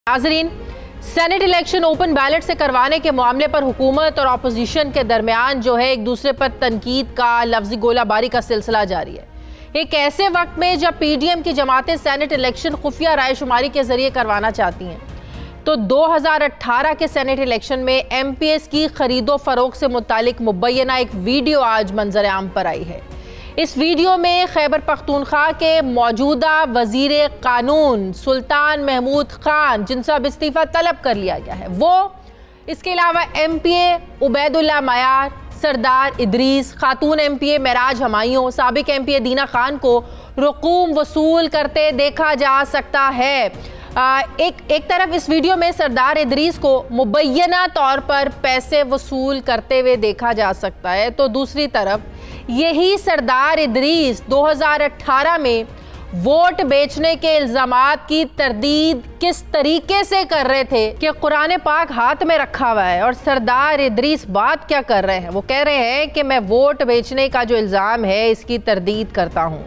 नाज़रीन, senate election open ballot से करवाने के मामले पर हुकूमत और अपोजिशन के दरमियान जो है एक दूसरे पर तनकीद का लफ्जी गोलाबारी का सिलसिला जारी है। एक ऐसे वक्त में जब पीडीएम की जमातें सेनेट इलेक्शन खुफिया रायशुमारी के जरिए करवाना चाहती हैं, तो 2018 के सेनेट इलेक्शन में एमपीएस की खरीदो फरोख्त से मुतालिक मुबैना एक वीडियो आज मंजर आम पर आई है। इस वीडियो में खैबर पख्तूनख्वा के मौजूदा वजीर कानून सुल्तान महमूद खान, जिनसे अब इस्तीफ़ा तलब कर लिया गया है, वो, इसके अलावा एमपीए उबैदुल्ला मयार, सरदार इदरीस, खातून एमपीए मेराज हमायूं, साबिक एमपीए दीना खान को रकूम वसूल करते देखा जा सकता है। एक तरफ इस वीडियो में सरदार इदरीस को मुबैना तौर पर पैसे वसूल करते हुए देखा जा सकता है, तो दूसरी तरफ यही सरदार इदरीस 2018 में वोट बेचने के इल्जामात की तरदीद किस तरीके से कर रहे थे कि कुरान पाक हाथ में रखा हुआ है, और सरदार इदरीस बात क्या कर रहे हैं, वो कह रहे हैं कि मैं वोट बेचने का जो इल्ज़ाम है इसकी तरदीद करता हूँ।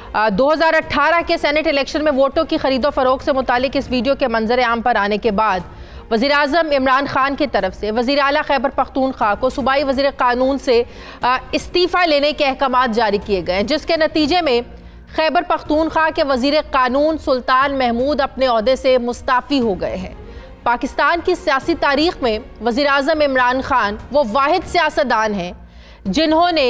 2018 के सेनेट इलेक्शन में वोटों की खरीदो फरोख्त से मुतालिक इस वीडियो के मंजर आम पर आने के बाद वज़ीर आज़म इमरान खान की तरफ से वज़ीर आला खैबर पख्तूनख्वा को सूबाई वज़ीर कानून से इस्तीफ़ा लेने के अहकामात जारी किए गए हैं, जिसके नतीजे में खैबर पख्तूनख्वा के वज़ीर कानून सुल्तान महमूद अपने ओहदे से मुस्ताफ़ी हो गए हैं। पाकिस्तान की सियासी तारीख़ में वज़ीर आज़म इमरान खान वो वाहिद सियासतदान हैं जिन्होंने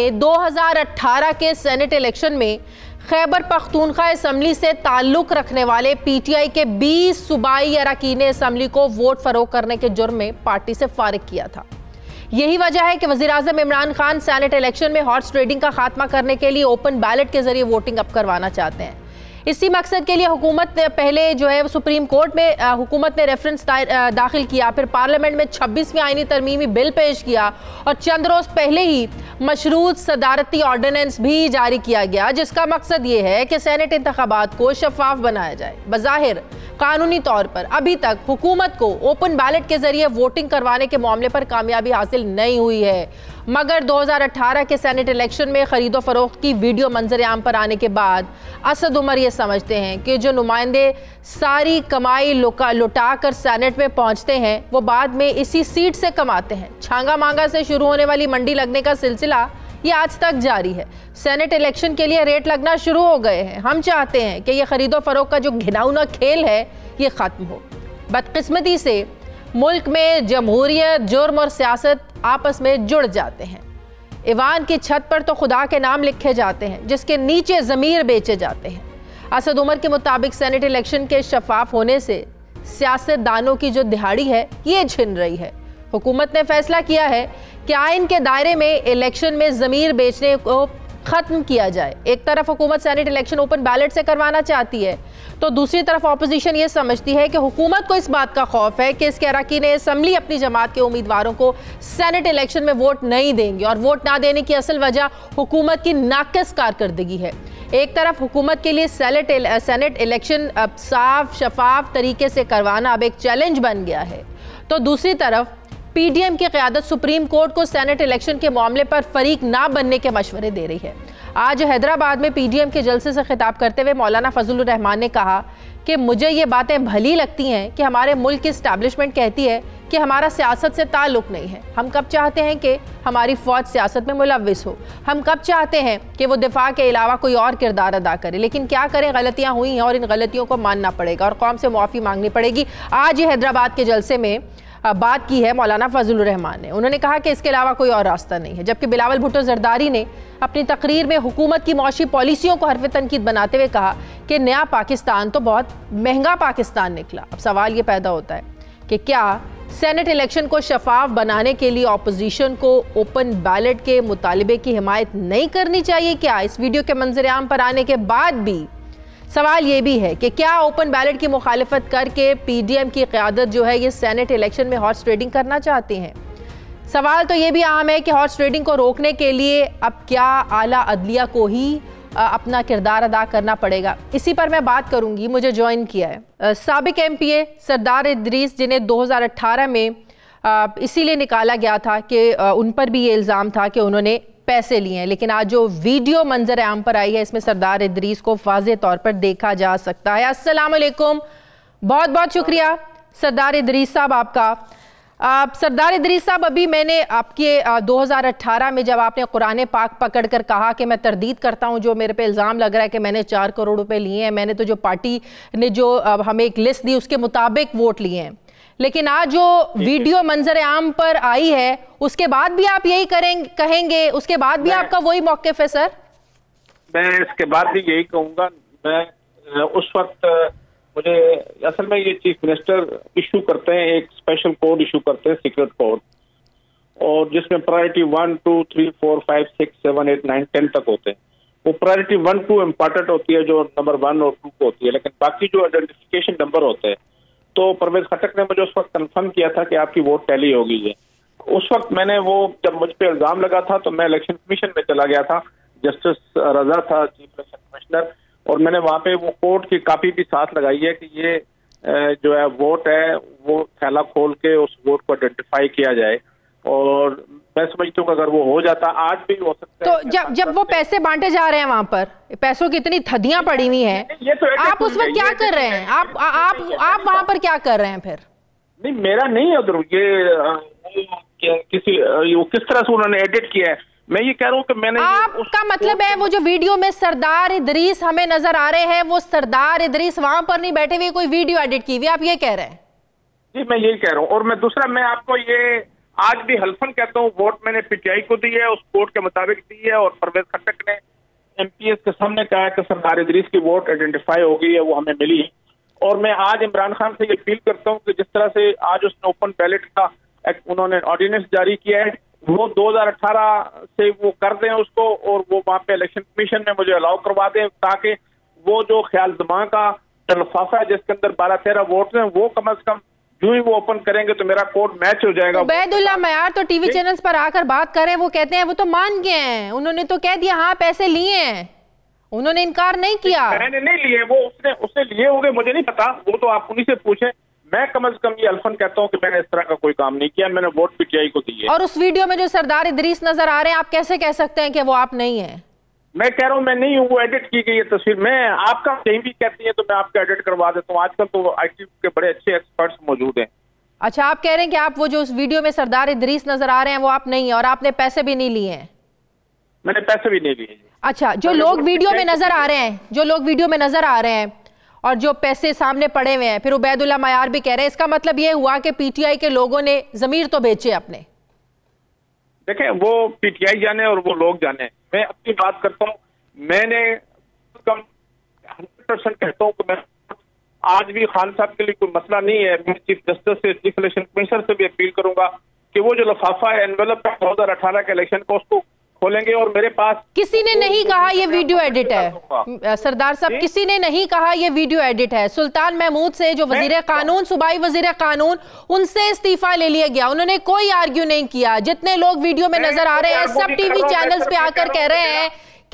2018 के सेनेट इलेक्शन में खैबर पख्तूनख्वा असम्बली से ताल्लुक़ रखने वाले पीटीआई के 20 सूबाई अरकान असम्बली को वोट फरोख्त करने के जुर्म में पार्टी से फारिग किया था। यही वजह है कि वज़ीर आज़म इमरान खान सेनेट इलेक्शन में हॉर्स ट्रेडिंग का खात्मा करने के लिए ओपन बैलेट के जरिए वोटिंग अप करवाना चाहते हैं। इसी मकसद के लिए हुकूमत ने पहले जो है सुप्रीम कोर्ट में हुकूमत ने रेफरेंस दाखिल किया, फिर पार्लियामेंट में 26वीं आईनी तरमीमी बिल पेश किया और चंद रोज़ पहले ही मशरूत सदारती ऑर्डिनेंस भी जारी किया गया, जिसका मकसद ये है कि सेनेट इंतखाबात को शफाफ बनाया जाए। बज़ाहिर कानूनी तौर पर अभी तक हुकूमत को ओपन बैलेट के जरिए वोटिंग करवाने के मामले पर कामयाबी हासिल नहीं हुई है, मगर 2018 के सेनेट इलेक्शन में खरीदो फरोख्त की वीडियो मंजर आम पर आने के बाद असद उमर ये समझते हैं कि जो नुमाइंदे सारी कमाई लुटा कर सेनेट में पहुंचते हैं वो बाद में इसी सीट से कमाते हैं। छांगा मांगा से शुरू होने वाली मंडी लगने का सिलसिला ये आज तक जारी है। सेनेट इलेक्शन के लिए रेट लगना शुरू हो गए हैं। हम चाहते हैं कि ये खरीदो फरोख्त का जो घिनौना खेल है ये ख़त्म हो। बदकिस्मती से मुल्क में जमहूरियत, जुर्म और सियासत आपस में जुड़ जाते हैं। ईवान की छत पर तो खुदा के नाम लिखे जाते हैं जिसके नीचे ज़मीर बेचे जाते हैं। असद उमर के मुताबिक सेनेट इलेक्शन के शफाफ होने से सियासतदानों की जो दिहाड़ी है ये छिन रही है। हुकूमत ने फैसला किया है कि आइन के दायरे में इलेक्शन में ज़मीर बेचने को ख़त्म किया जाए। एक तरफ हुकूमत सेनेट इलेक्शन ओपन बैलेट से करवाना चाहती है, तो दूसरी तरफ अपोजिशन ये समझती है कि हुकूमत को इस बात का खौफ है कि इसके अरकान असम्बली अपनी जमात के उम्मीदवारों को सेनेट इलेक्शन में वोट नहीं देंगे, और वोट ना देने की असल वजह हुकूमत की नाक़िस कारकर्दगी है। एक तरफ हुकूमत के लिए सेनेट इलेक्शन अब साफ शफाफ तरीके से करवाना अब एक चैलेंज बन गया है, तो दूसरी तरफ पीडीएम की क़यादत सुप्रीम कोर्ट को सेनेट इलेक्शन के मामले पर फरीक ना बनने के मशवरे दे रही है। आज हैदराबाद में पीडीएम के जलसे से खिताब करते हुए मौलाना फजलुर रहमान ने कहा कि मुझे ये बातें भली लगती हैं कि हमारे मुल्क की इस्टेब्लिशमेंट कहती है कि हमारा सियासत से ताल्लुक़ नहीं है। हम कब चाहते हैं कि हमारी फ़ौज सियासत में मुलव्विस हो, हम कब चाहते हैं कि वो दिफा के अलावा कोई और किरदार अदा करे, लेकिन क्या करें, गलतियाँ हुई हैं और इन गलतियों को मानना पड़ेगा और कौम से मुआफ़ी मांगनी पड़ेगी। आज ये हैदराबाद के जलसे में बात की है मौलाना फजलुर रहमान ने। उन्होंने कहा कि इसके अलावा कोई और रास्ता नहीं है, जबकि बिलावल भुट्टो जरदारी ने अपनी तकरीर में हुकूमत की मौशी पॉलिसियों को हर्फ तनकीद बनाते हुए कहा कि नया पाकिस्तान तो बहुत महंगा पाकिस्तान निकला। अब सवाल ये पैदा होता है कि क्या सेनेट इलेक्शन को शफाफ बनाने के लिए अपोजिशन को ओपन बैलेट के मुतालबे की हिमायत नहीं करनी चाहिए? क्या इस वीडियो के मंजर आम पर आने के बाद भी सवाल ये भी है कि क्या ओपन बैलेट की मुखालिफत करके पीडीएम की क़यादत जो है ये सेनेट इलेक्शन में हॉर्स ट्रेडिंग करना चाहती हैं? सवाल तो ये भी अहम है कि हॉर्स ट्रेडिंग को रोकने के लिए अब क्या आला अदलिया को ही अपना किरदार अदा करना पड़ेगा? इसी पर मैं बात करूंगी। मुझे ज्वाइन किया है साबिक एमपीए सरदार इदरीस, जिन्हें 2018 में इसीलिए निकाला गया था कि उन पर भी ये इल्ज़ाम था कि उन्होंने पैसे लिए हैं, लेकिन आज जो वीडियो मंजर आम पर आई है इसमें सरदार इदरीस को वाज़े तौर पर देखा जा सकता है। अस्सलाम वालेकुम, बहुत बहुत शुक्रिया सरदार इदरीस साहब आपका। सरदार इदरीस साहब, अभी मैंने आपके 2018 में जब आपने कुरान पाक पकड़कर कहा कि मैं तरदीद करता हूं, जो मेरे पे इल्ज़ाम लग रहा है कि मैंने 4 करोड़ रुपए लिए हैं, मैंने तो जो पार्टी ने जो हमें एक लिस्ट दी उसके मुताबिक वोट लिए हैं, लेकिन आज जो वीडियो मंजर आम पर आई है उसके बाद भी आप यही कहेंगे? उसके बाद भी आपका वही मौक़िफ़ है? सर, मैं इसके बाद भी यही कहूँगा। मैं उस वक्त मुझे असल में ये चीफ मिनिस्टर इशू करते हैं, एक स्पेशल कोड इशू करते हैं, सीक्रेट कोड, और जिसमें प्रायोरिटी 1, 2, 3, 4, 5, 6, 7, 8, 9, 10 तक होते हैं। वो प्रायोरिटी 1, 2 इम्पोर्टेंट होती है, जो नंबर 1 और 2 को होती है, लेकिन बाकी जो आइडेंटिफिकेशन नंबर होते हैं, तो परवेज खटक ने मुझे उस वक्त कंफर्म किया था कि आपकी वोट टैली होगी। है उस वक्त मैंने वो, जब मुझ पर इल्जाम लगा था तो मैं इलेक्शन कमीशन में चला गया था, जस्टिस रजा था चीफ इलेक्शन कमिश्नर, और मैंने वहां पे वो कोर्ट की कॉपी भी साथ लगाई है कि ये जो है वोट है वो थैला खोल के उस वोट को आइडेंटिफाई किया जाए, और मैं समझती हूँ कि अगर वो हो जाता, आज भी हो सकता है। तो जब वो पैसे बांटे जा रहे हैं वहां पर, पैसों की इतनी थदियां पड़ी हुई हैं, तो आप उस वक्त क्या कर रहे हैं? आप वहां पर क्या कर रहे हैं फिर? नहीं, मेरा नहीं है उधर, ये किस तरह से उन्होंने एडिट किया है। मैं ये कह रहा हूँ कि मैंने, आपका मतलब है वो जो वीडियो में सरदार इदरीस हमें नजर आ रहे हैं, वो सरदार इदरीस वहां पर नहीं बैठे हुए, कोई वीडियो एडिट की हुई, आप ये कह रहे हैं? जी, मैं यही कह रहा हूँ। और मैं दूसरा, मैं आपको ये आज भी हल्फन कहता हूँ, वोट मैंने पीटीआई को दी है, उस कोर्ट के मुताबिक दी है, और परवेज खटक ने एमपीएस के सामने कहा कि सरदार इदरीस की वोट आइडेंटिफाई हो गई है, वो हमें मिली। और मैं आज इमरान खान से ये अपील करता हूँ कि जिस तरह से आज उसने ओपन बैलेट का उन्होंने ऑर्डिनेंस जारी किया है, वो 2018 से वो कर दें उसको, और वो वहां पे इलेक्शन कमीशन में मुझे अलाउ करवा दें, ताकि वो जो ख्याल दिमाग का लिफाफा है जिसके अंदर 12-13 वोट हैं, वो कम से कम जो ही वो ओपन करेंगे तो मेरा कोड मैच हो जाएगा। उबैदुल्ला मयार तो टीवी चैनल्स पर आकर बात कर रहे हैं, वो कहते हैं वो तो मान गए हैं, उन्होंने तो कह दिया हाँ पैसे लिए हैं, उन्होंने इनकार नहीं किया। मैंने नहीं लिए, वो उसने लिए होंगे, मुझे नहीं पता, वो तो आप उन्हीं से पूछें। मैं कम से कम ये अल्फन कहता हूं कि मैंने इस तरह का कोई काम नहीं किया, मैंने वोट पीटीआई को दी है। और उस वीडियो में जो सरदार इदरीस नजर आ रहे हैं, आप कैसे कह सकते हैं कि वो आप नहीं है? मैं कह रहा हूं मैं नहीं हूं, वो एडिट की गई है तस्वीर। मैं आपका कहीं भी कहती है तो मैं आपका एडिट करवा देता हूं, आजकल तो आईटी के बड़े अच्छे एक्सपर्ट्स मौजूद हैं। अच्छा, आप कह रहे हैं कि आप वो जो उस वीडियो में सरदार इदरीस नजर आ रहे हैं वो आप नहीं है, और आपने पैसे भी नहीं लिए हैं? मैंने पैसे भी नहीं लिए। अच्छा, जो लोग वीडियो में नजर आ रहे हैं, जो लोग वीडियो में नजर आ रहे हैं और जो पैसे सामने पड़े हुए हैं, फिर उबैदुल्ला मयार भी कह रहे हैं, इसका मतलब ये हुआ कि पीटीआई के लोगों ने जमीर तो बेचे अपने। देखें, वो पीटीआई जाने और वो लोग जाने, मैं अपनी बात करता हूँ। मैंने कम 100% कहता हूँ कि मैं आज भी खान साहब के लिए कोई मसला नहीं है। मैं चीफ जस्टिस से, चीफ इलेक्शन कमिश्नर से भी अपील करूंगा कि वो जो लिफाफा है एनवेलप का 2018 के इलेक्शन का, उसको खोलेंगे। और मेरे पास किसी ने नहीं कहा ये वीडियो एडिट है सरदार साहब, किसी ने नहीं कहा ये वीडियो एडिट है। सुल्तान महमूद से, जो वजीर कानून, सूबाई वजीर कानून, उनसे इस्तीफा ले लिया गया, उन्होंने कोई आर्ग्यू नहीं किया। जितने लोग वीडियो में नजर आ रहे हैं, सब टीवी चैनल्स पे आकर कह रहे हैं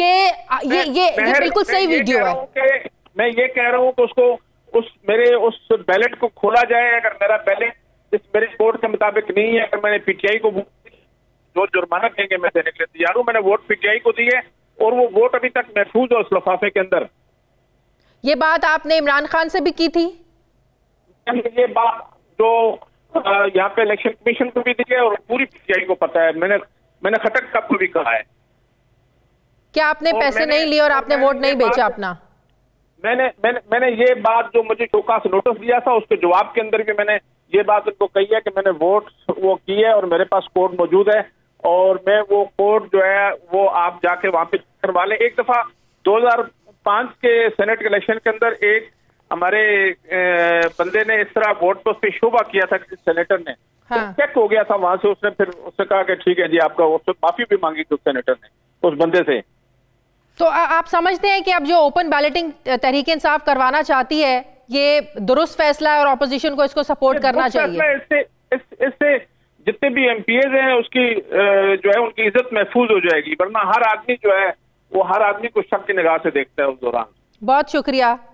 कि ये बिल्कुल सही वीडियो है। मैं ये कह रहा हूँ कि उसको मेरे उस बैलेट को खोला जाए। अगर मेरा बैलेट इस मेरे कोड के मुताबिक नहीं है, अगर मैंने पीटीआई को जो जुर्माना देंगे मैं देने के लिए तैयार हूं। मैंने वोट पीटीआई को दी है और वो वोट अभी तक महफूज है उस लिफाफे के अंदर। ये बात आपने इमरान खान से भी की थी? ये बात जो यहाँ पे इलेक्शन कमीशन को भी दी है और पूरी पीटीआई को पता है। मैंने खटक साहब को भी कहा है। क्या आपने पैसे नहीं लिए और आपने वोट नहीं बेचा अपना? मैंने ये बात जो मुझे चौका से नोटिस दिया था, उसके जवाब के अंदर भी मैंने ये बात उनको कही है कि मैंने वोट वो की है और मेरे पास कोड मौजूद है, और मैं वो कोड जो है वो आप जाके वहां पे करवा लें। एक दफा 2005 के सेनेट के इलेक्शन के अंदर एक हमारे बंदे ने इस तरह वोट पर उससे शोभा किया था किसी सेनेटर ने। हाँ। तो चेक हो गया था वहां से, उसने फिर उससे कहा कि ठीक है जी आपका, उससे माफी भी मांगी थी उस सेनेटर ने उस बंदे से। तो आप समझते हैं कि अब जो ओपन बैलेटिंग तहरीक इंसाफ करवाना चाहती है ये दुरुस्त फैसला है और ऑपोजिशन को इसको सपोर्ट करना चाहिए? इससे जितने भी एमपीएज हैं उसकी जो है उनकी इज्जत महफूज हो जाएगी, वरना हर आदमी जो है वो हर आदमी को शक की निगाह से देखता है उस दौरान। बहुत शुक्रिया।